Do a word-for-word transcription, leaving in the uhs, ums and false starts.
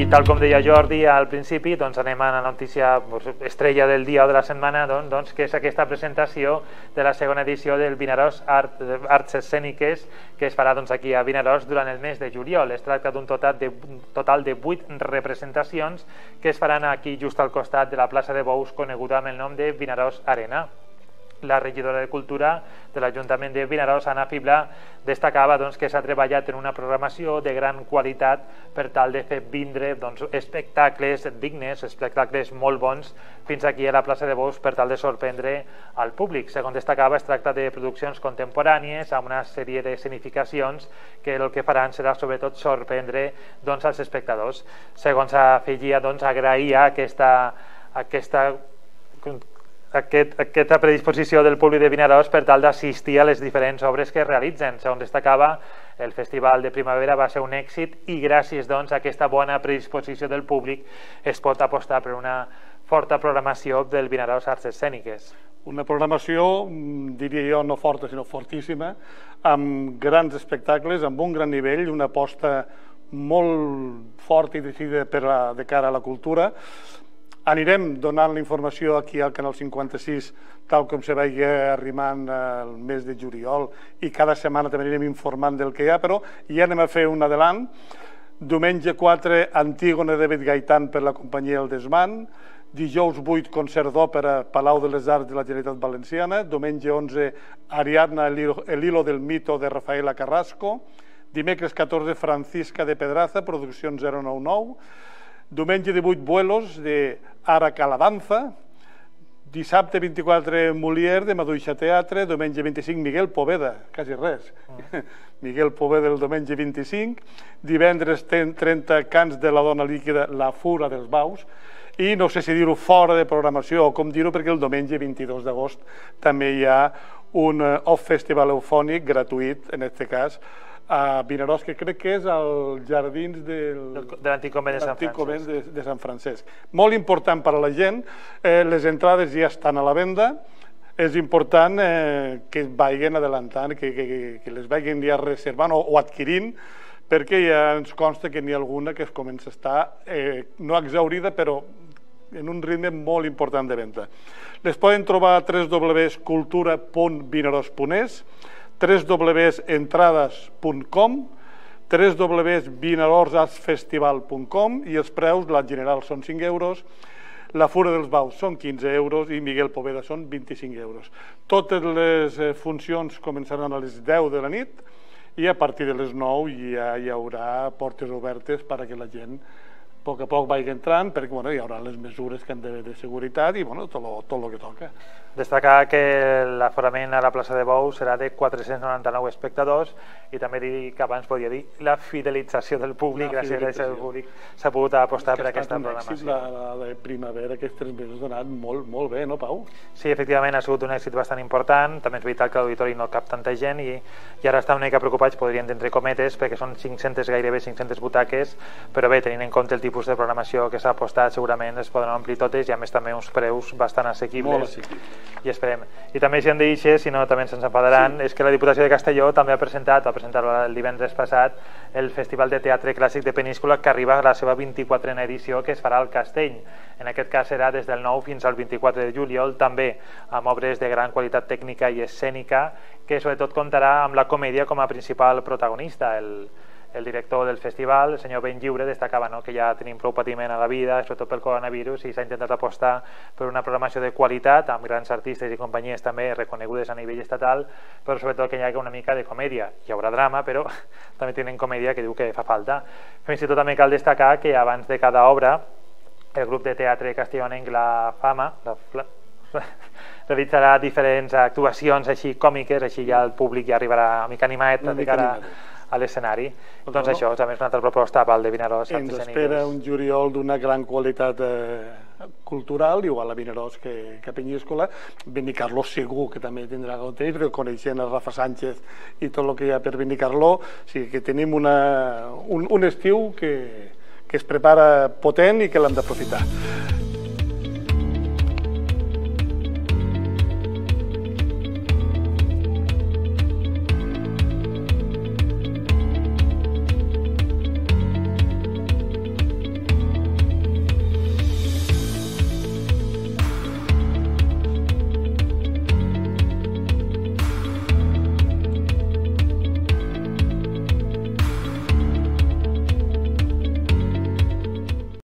tal com deia Jordi al principi, doncs anem a la notícia estrella del dia o de la setmana, doncs, que és aquesta presentació de la segona edició del Vinaròs Art, Arts Escèniques, que es farà doncs, aquí a Vinaròs durant el mes de juliol. Es tracta d'un total de, total de vuit representacions que es faran aquí just al costat de la plaça de Bous, coneguda amb el nom de Vinaròs Arena. La regidora de Cultura de l'Ajuntament de Vinaròs, Anna Fibla, destacava doncs, que s'ha treballat en una programació de gran qualitat per tal de fer vindre doncs, espectacles dignes, espectacles molt bons, fins aquí a la plaça de Bous per tal de sorprendre al públic. Segons destacava, es tracta de produccions contemporànies amb una sèrie d'escenificacions que el que faran serà sobretot sorprendre doncs, als espectadors. Segons afegia, doncs, agraïa aquesta, aquesta Aquest, aquesta predisposició del públic de Vinaròs per tal d'assistir a les diferents obres que es realitzen. Segons destacava, el Festival de Primavera va ser un èxit i gràcies doncs, a aquesta bona predisposició del públic es pot apostar per una forta programació del Vinaròs Arts Escèniques. Una programació, diria jo, no forta sinó fortíssima, amb grans espectacles, amb un gran nivell, una aposta molt forta i decidida per a, de cara a la cultura. Anirem donant la informació aquí al Canal cinquanta-sis tal com se vagi arrimant el mes de juliol i cada setmana també anirem informant del que hi ha, però ja anem a fer un adelant. Diumenge quatre, Antígona de David Gaitan per la companyia El Desmán. Dijous vuit, concert d'òpera Palau de les Arts de la Generalitat Valenciana. Diumenge onze, Ariadna, el hilo del mito de Rafaela Carrasco. Dimecres catorze, Francisca de Pedraza, producció zero nou nou. Diumenge divuit, Vuelos, de Ara Caladanza. Dissabte vint-i-quatre, Molière, de Maduixa Teatre. Diumenge vint-i-cinc, Miguel Poveda, quasi res. Mm. Miguel Poveda el diumenge vint-i-cinc. Divendres trenta, Cants de la dona líquida, La fura dels baus. I no sé si dir-ho fora de programació o com dir-ho, perquè el diumenge vint-i-dos d'agost també hi ha un off-festival eufònic gratuït, en aquest cas, a Vinaròs, que crec que és als jardins del, de l'antic convent de Sant Francesc. De, de Sant Francesc. Molt important per a la gent, eh, les entrades ja estan a la venda, és important eh, que es vagin adelantant, que, que, que les vagin ja reservant o, o adquirint, perquè ja ens consta que n'hi ha alguna que es comença a estar, eh, no exhaurida, però en un ritme molt important de venda. Les poden trobar a w w w punt cultura punt vinaròs punt es, w w w punt entrades punt com, w w w punt vinaròs arts festival punt com i els preus, la general són cinc euros, la Fura dels Baus són quinze euros i Miguel Poveda són vint-i-cinc euros. Totes les funcions començaran a les deu de la nit i a partir de les nou ja hi haurà portes obertes perquè la gent a poc a poc vagi entrant, perquè bueno, hi haurà les mesures que han d'haver de seguretat i bueno, tot el tot lo que toca. Destacar que l'aforament a la plaça de Bous serà de quatre-cents noranta-nou espectadors i també dir que abans podia dir la fidelització del públic, gràcies a això el públic s'ha pogut apostar per aquesta programació. La, la de primavera, aquests tres mesos ha anat molt, molt bé, no Pau? Sí, efectivament ha sigut un èxit bastant important, també és veritat que l'auditori no cap tanta gent i, i ara estan una mica preocupats, podrien entre cometes, perquè són cinc-centes, gairebé cinc-centes butaques, però bé, tenint en compte el tipus de programació que s'ha apostat, segurament es poden omplir totes i a més també uns preus bastant assequibles. Molt assequibles. I esperem. I també si hem de dir, si no també se'ns enfadaran, sí. És que la Diputació de Castelló també ha presentat, va presentar el divendres passat, el Festival de Teatre Clàssic de Peníscola, que arriba a la seva vint-i-quatrena edició, que es farà al Castell. En aquest cas serà des del nou fins al vint-i-quatre de juliol, també amb obres de gran qualitat tècnica i escènica, que sobretot comptarà amb la comèdia com a principal protagonista. El El director del festival, el senyor Benlliure, destacava no, que ja tenim prou patiment a la vida, sobretot pel coronavirus, i s'ha intentat apostar per una programació de qualitat, amb grans artistes i companyies també reconegudes a nivell estatal, però sobretot que hi hagi una mica de comèdia. Hi haurà drama, però també tenen comèdia que diu que fa falta. Fins i tot també cal destacar que abans de cada obra, el grup de teatre castellonenc La Fama, la realitzarà diferents actuacions així còmiques, així ja el públic ja arribarà una mica animat de cara a l'escenari. Doncs això, també és una altra proposta pel de Vinaròs. Ens espera un juliol d'una gran qualitat cultural, igual a Vinaròs que a Peníscola. Benicarló segur que també tindrà gaudeix, però coneixent el Rafa Sánchez i tot el que hi ha per Benicarló, o sigui que tenim un estiu que es prepara potent i que l'hem d'aprofitar.